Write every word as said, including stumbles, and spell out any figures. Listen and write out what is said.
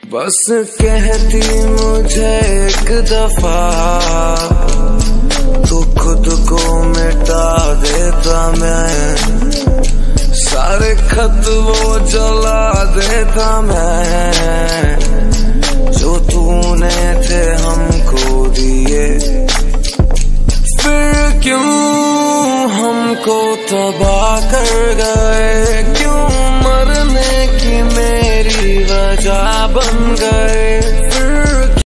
बस कहती मुझे एक दफा, तो खुद को मिटा देता मैं। सारे खत वो जला देता मैं, जो तूने थे हमको दिए। फिर क्यों हमको तबाह कर गए, क्यों मरने की मेरी वजह बन गए।